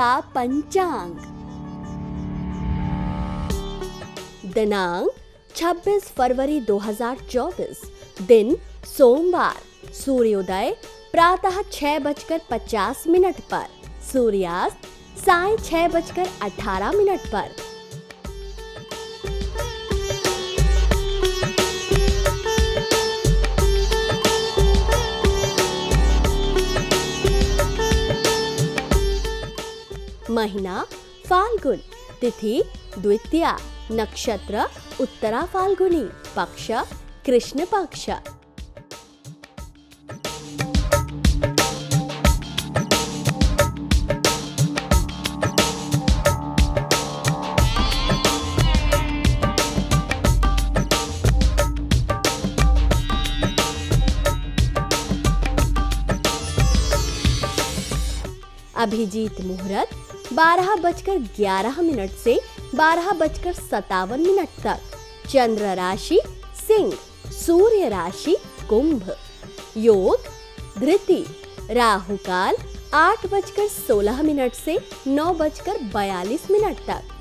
पंचांग। दिनांक 26 फरवरी 2024, दिन सोमवार। सूर्योदय प्रातः 6:50 पर, सूर्यास्त साय 6:18 पर। महीना फाल्गुन, तिथि द्वितीया, नक्षत्र उत्तरा फाल्गुनी, पक्ष कृष्ण पक्ष। अभिजीत मुहूर्त 12:11 से 12:57 तक। चंद्र राशि सिंह, सूर्य राशि कुंभ। योग धृति। राहु काल 8:16 से 9:42 तक।